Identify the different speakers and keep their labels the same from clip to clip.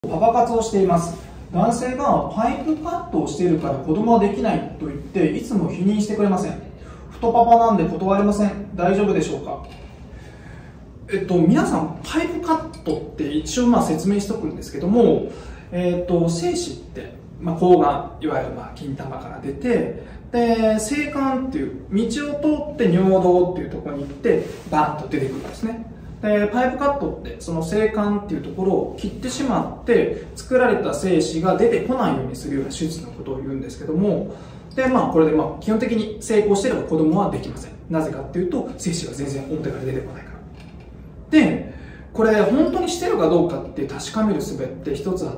Speaker 1: パパ活をしています。男性がパイプカットをしているから子供はできないと言っていつも否認してくれません。太パパなんで断れません。大丈夫でしょうか。皆さんパイプカットって一応説明しておくんですけども、精子って、睾丸、いわゆる金玉から出て、で精管っていう道を通って尿道っていうところに行ってバンと出てくるんですね。でパイプカットってその精管っていうところを切ってしまって作られた精子が出てこないようにするような手術のことを言うんですけども、でこれで基本的に成功していれば子供はできません。なぜかっていうと精子が全然表から出てこないから。でこれ本当にしてるかどうかって確かめる術って一つあって、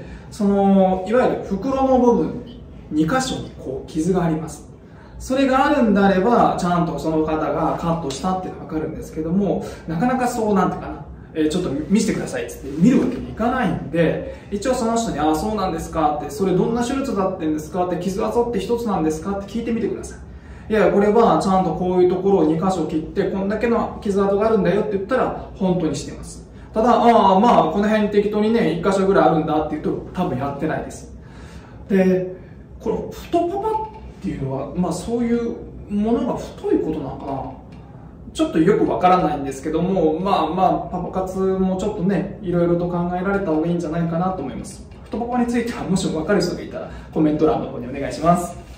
Speaker 1: いわゆる袋の部分に2箇所に傷があります。それがあるんであればちゃんとその方がカットしたっていうのが分かるんですけども、なかなかそうなんていうかな、ちょっと見せてくださいって言って見るわけにいかないんで、一応その人に「ああそうなんですか」って、それどんな手術だってんですかって、傷跡って一つなんですかって聞いてみてください。いやこれはちゃんとこういうところを2箇所切ってこんだけの傷跡があるんだよって言ったら本当にしてます。ただこの辺適当にね1箇所ぐらいあるんだって言うと多分やってないです。でこれ太パパっていうのはそういうものが太いことなのかな、ちょっとよくわからないんですけども、パパ活もちょっとねいろいろと考えられた方がいいんじゃないかなと思います。太パパについてはもし分かる人がいたらコメント欄の方にお願いします。